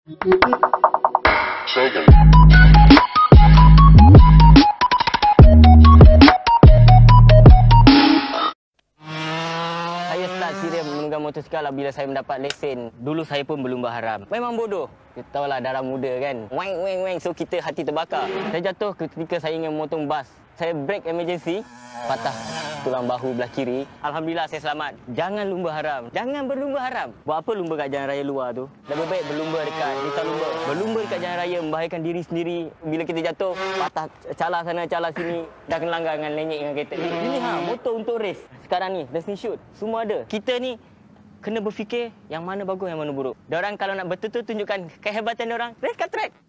Saya start serius menunggang motosikal bila saya mendapat lesen. Dulu saya pun berlumba haram. Memang bodoh. Kita tahulah darah muda kan. Weng weng weng, so kita hati terbakar. Saya jatuh ketika saya ingin memotong bas. Saya break emergency, patah tulang bahu belah kiri. Alhamdulillah saya selamat. Jangan lumba haram. Jangan berlumba haram. Buat apa lumba kat jalan raya luar tu? Lebih baik berlumba dekat desa lumba. Berlumba dekat jalan raya membahayakan diri sendiri. Bila kita jatuh, patah calar sana, calar sini. Dah kena langgar dengan lenyek dengan kereta. Ini motor untuk race. Sekarang ni, racing shoot. Semua ada. Kita ni kena berfikir yang mana bagus, yang mana buruk. Diorang kalau nak betul-betul tunjukkan kehebatan diorang, race kat track.